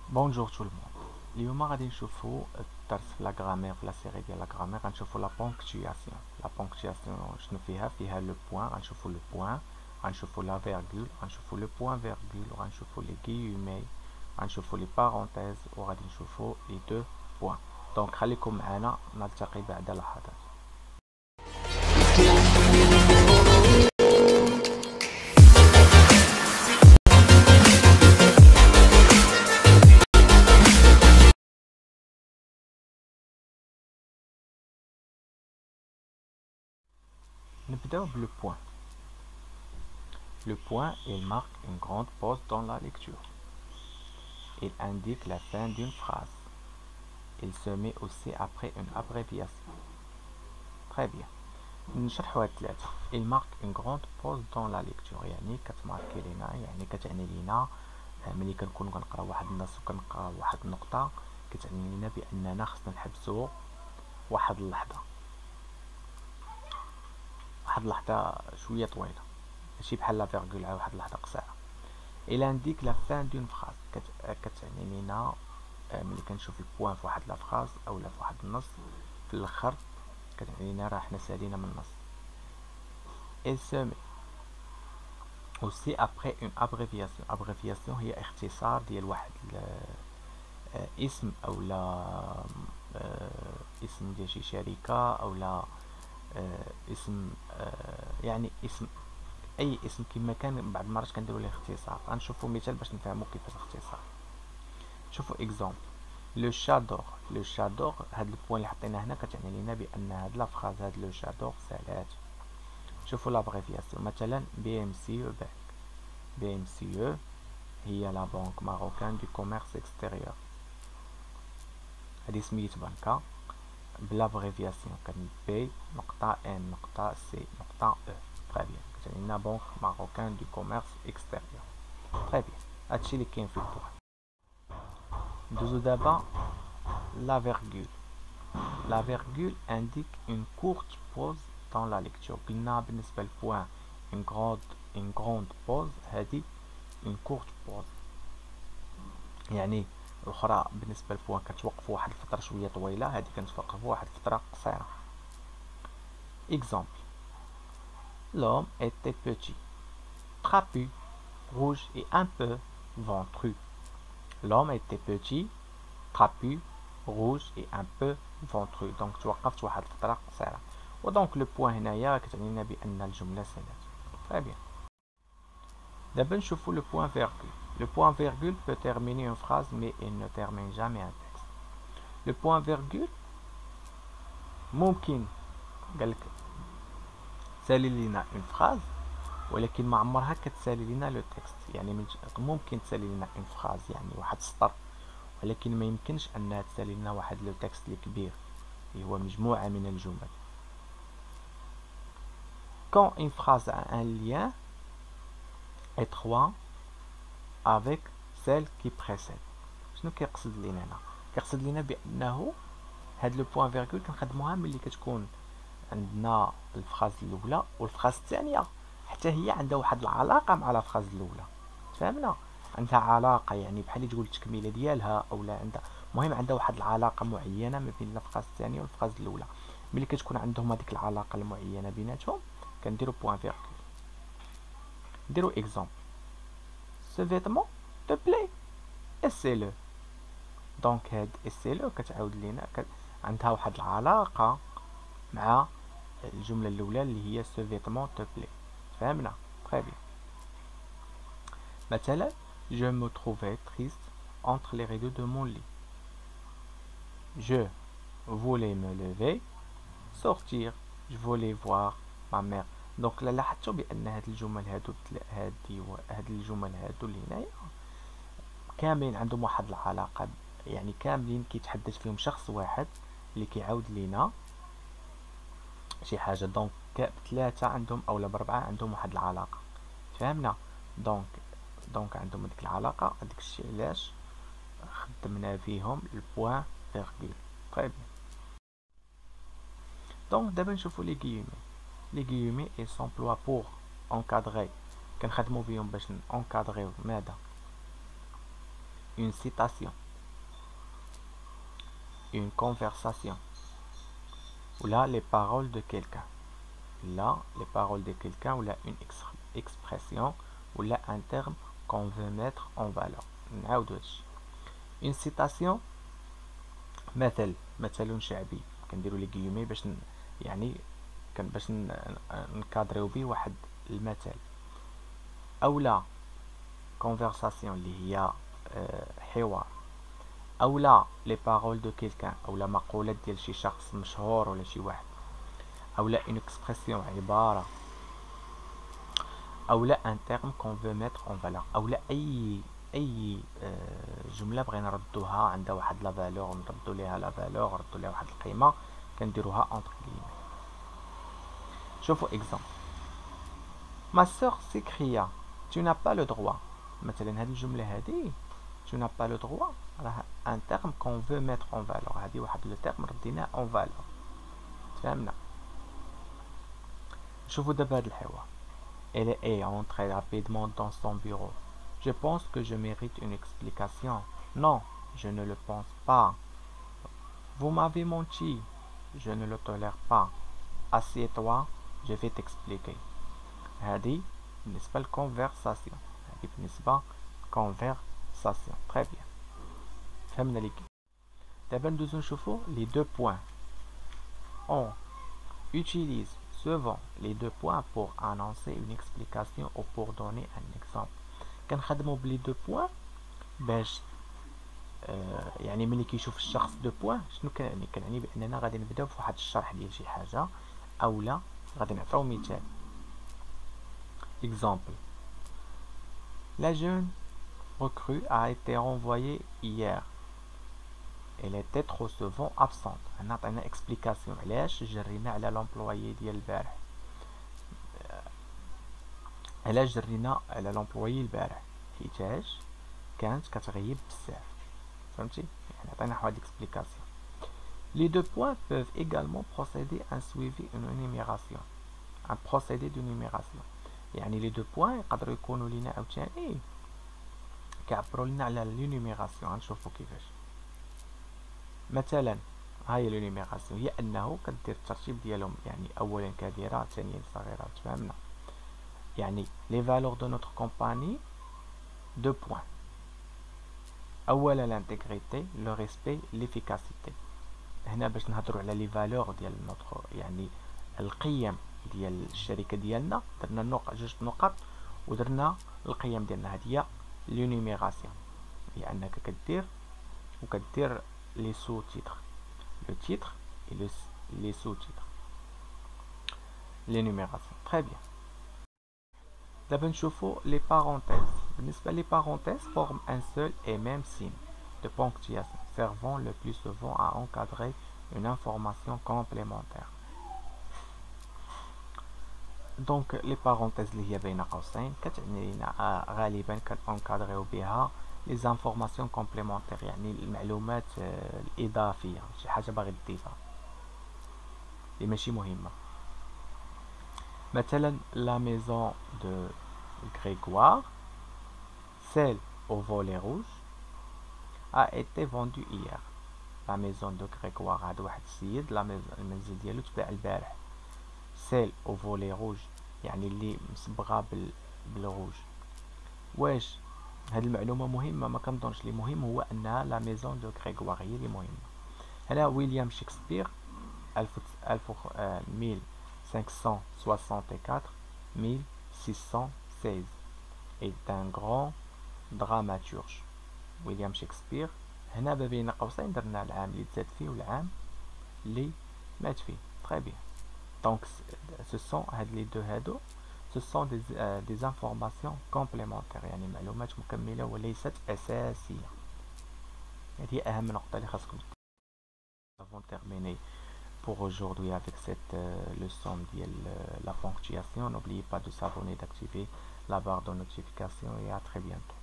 Bonjour tout le monde. اليوم غادي نشوفوا الدرس في لا غرامير في لا سيري ديال لا غرامير غنشوفوا لا بونكتوياسيون. لا بونكتوياسيون شنو فيها لو بوين، غنشوفوا لو بوين، غنشوفوا لا فيرغول، غنشوفوا لو بوين فيرغول، وغنشوفوا لي غيومي، غنشوفوا لي بارونتيز، وغادي نشوفوا لي دو بوين. دونك خليكم معنا، نلتقي بعد لحظات. نبداو بلو بوين. Le point, il marque une grande pause dans la lecture. Il indique la fin d'une phrase. Il se met aussi après une abréviation. Très bien. نشرحوا هاد الثلاثة. Il marque une grande pause dans la lecture، يعني كتماركي لينا، يعني كتعني لينا ملي كنكونو كنقراو واحد النص وكنقراو واحد النقطة، كتعني لينا بأننا خصنا نحبسو واحد اللحظة، شوية طويلة، ماشي بحال لا فيرغول واحد اللحظة قصيرة. Il indique la fin d'une phrase، كتعني لينا ملي كنشوف البوان في واحد لا فراز اولا في واحد النص في الاخر كتعني لينا راه حنا سالينا من النص. Il se met aussi après une abréviation. abréviation هي اختصار ديال واحد اسم اولا اسم ديال شي شركة اولا اسم يعني اسم اي اسم كما كان. بعض المرات كنديرو ليه اختصار. غنشوفو مثال باش نفهمو كيفاش الاختصار. شوفوا اكزومبل لو شادور. لو شادور هاد البوين اللي حطينا هنا كتعني لينا بان هاد لا فراز هاد لو شادور سالات. شوفوا لابريفياسيون مثلا بي ام سي او بانك. بي ام سي او هي لا بنك ماروكان دو كوميرس اكستيريور. هادي سميت بنكة بلابريفياسيون كان بي نقطة ان نقطة سي نقطة او. تري بيان، كتعني لنا بنك ماروكان دو كوميرس اكستيريور. تري بيان، هادشي اللي كاين في البوين. ندوزو دابا la virgule. La virgule indique une courte pause dans la lecture. قلنا بالنسبة للبوان une grande pause، هذه une courte pause، يعني الأخرى بالنسبة للبوان كتوقفوا واحد الفترة شوية طويلة، هذه كنتوقفوا واحد الفترة قصيرة. Exemple. L'homme était petit, trapu, rouge et un peu ventru. L'homme était petit, trapu, rouge et un peu ventru. دونك توقفت واحد الفترة قصيرة. ودونك لو بوين هنايا كتعني لنا بأن الجملة سالات. تري بيان. دابا نشوفو لو بوين فيرغول. لو بوين فيرغول peut terminer une phrase mais il ne termine jamais un texte. لو بوين فيرغول ممكن قالك تسالي لينا اون فراز، ولكن ما عمرها كتسالي لينا لو تكست. يعني ممكن تسالي لينا اون فراز يعني واحد السطر، ولكن ما يمكنش انها تسالي لنا واحد لو تكست اللي كبير اللي هو مجموعة من الجمل. Quand une phrase a un lien étroit avec celle qui précède. شنو كيقصد لينا هنا؟ كيقصد لينا بانه هاد لو بوين فيرغول كنخدموها ملي كتكون عندنا الفراز الاولى والفراز الثانيه حتى هي عندها واحد العلاقه مع الفراز الاولى. فهمنا؟ عندها علاقه، يعني بحال تقول التكميله ديالها اولا عندها، المهم عندها واحد العلاقه معينه ما بين الفراز الثانيه والفراز الاولى. ملي كتكون عندهم هذيك العلاقه المعينه بيناتهم كنديرو بوين فيرغول. نديرو اكزامبل. Ce vêtement te plaît, essaie-le. دونك هاد essaie-le كتعاود لينا عندها واحد العلاقه مع الجمله الاولى اللي هي ce vêtement te plaît. فهمنا؟ très bien. مثلا je me trouvais triste entre les rideaux de mon lit. Je voulais me lever, sortir, je voulais voir ma mère. دونك لاحظتوا بان هاد الجمل هادو هاد الجمل هادو اللي هنايا كاملين عندهم واحد العلاقه، يعني كاملين كيتحدث فيهم شخص واحد اللي كيعاود لينا شي حاجه. دونك بثلاثه عندهم اولا بربعه عندهم واحد العلاقه. فهمنا؟ دونك عندهم هذيك العلاقه. هذاك الشيء علاش خدمنا فيهم البوين فيرغول. طيب دونك دابا نشوفوا لي غيومي. لي غيومي اي سامبلوا بور انكادري، كنخدموا بهم باش انكادريو ماذا؟ une citation, une conversation, ou là les paroles de quelqu'un, là les paroles de quelqu'un, ou là une expression, ou là un terme qu'on veut mettre en valeur. Une citation مثل شعبي كنديروا لي كيومي باش يعني باش نكادريو بيه واحد المثل، اولا كونفرساسيون اللي هي حوار، اولا لي بارول دو كيلكان اولا مقولات ديال شي شخص مشهور ولا شي واحد، اولا اون اكسبرسيون عباره، اولا ان تيرم كون فو ميتر اون فالور، اولا اي جمله بغينا نردوها عندها واحد لا فالور، نردو ليها لا فالور، نردو ليها واحد القيمه، كنديروها اونتر كليمات. شوفوا اكزامبل، ما سور سيكريا tu n'as pas le droit. مثلا هذه الجمله هذه tu n'as pas le droit راه ان تيرم كون فو ميتر اون فالور، هذه واحد لو تيرم رديناه اون فالور. تفهمنا؟ شوفوا دابا هذا الحوار. Elle est entrée rapidement dans son bureau. Je pense que je mérite une explication. Non, je ne le pense pas. Vous m'avez menti. Je ne le tolère pas. Assieds-toi, je vais t'expliquer. هذه بالنسبة للconversation. هذه بالنسبة conversation. Très bien. فهمنا لي كي. دابا ندوزو نشوفو les deux points. On utilise souvent les deux points pour annoncer une explication ou pour donner un exemple. كنخدمو بلي دو بوين باش يعني ملي كيشوف الشخص دو بوين شنو كنعني باننا غادي نبداو فواحد الشرح ديال شي حاجه، اولا غادي نعطيو مثال. exemple, la jeune recrue a été renvoyée hier. Elle était trop souvent absente. هنا عطينا explication علاش جرينا على لومبلويي ديال البارح، علاش جرينا على لومبلويي البارح حيتاش كانت كتغيب بزاف. فهمتي؟ يعني عطينا واحد explication. Les deux points peuvent également procéder à un suivi, une énumération. Un procédé d'énumération. يعني لي دو بوين يقدروا يكونوا لينا عاوتاني كيعبروا لنا على لينيميراسيون. غنشوفوا كيفاش. مثلا هاي لينيميراسيون هي انه كدير الترتيب ديالهم، يعني اولا كبيره ثانيا صغيره. تفهمنا؟ يعني لي فالور دو نوتر كومباني دو بوين، اولا لانتيغريتي، لو ريسبي، ليفيكاسيتي. هنا باش نهضروا على لي فالور ديال نوتر، يعني القيم ديال الشركه ديالنا، درنا جوج نقط ودرنا القيم ديالنا. هذه هي لونيميراسيون، هي انك كدير لي سو تيتر، لو تيتر اي لي سو تيتر، لونيميراسيون. تري بيان. دابا نشوفوا لي بارونتيز. بالنسبه لي بارونتيز forment un seul et même signe de ponctuation servant le plus souvent à encadrer une information complémentaire. دونك لي بارونتيز اللي هي بين قوسين كتعني لنا غالبا كنكادريو بها لي زانفورماسيون كومبليمونتير، يعني المعلومات الاضافيه، شي حاجه باغي تضيفها اللي ماشي مهمه. مثلا لا ميزون دو غريغوار celle au volet rouge a été vendue hier. لا ميزون دو غريغوار هذا واحد السيد المنزل ديالو تباع البارح. سيل او فولي روج يعني اللي مصبغه بالروج. واش هاد المعلومه مهمه؟ ما كنظنش. اللي مهم هو انها لا ميزون دو غريغوار هي اللي مهمه. هنا ويليام شكسبير 1564-1616 est un grand dramaturge. ويليام شكسبير هنا بين قوسين درنا العام اللي تزاد فيه والعام اللي مات فيه. تري بيان. Donc ce sont les deux هادو ce sont des informations complémentaires، يعني معلومات مكملة وليست أساسية. هذه أهم نقطة اللي خاصكم. Nous avons terminé pour aujourd'hui avec cette leçon de la ponctuation. N'oubliez pas de s'abonner, d'activer la barre de notification et à très bientôt.